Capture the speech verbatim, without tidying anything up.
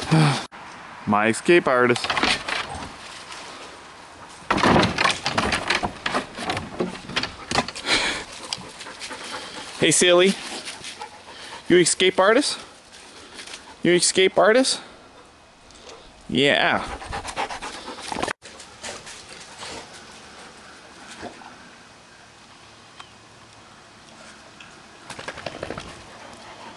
My escape artist. Hey silly, you escape artist? You escape artist? Yeah.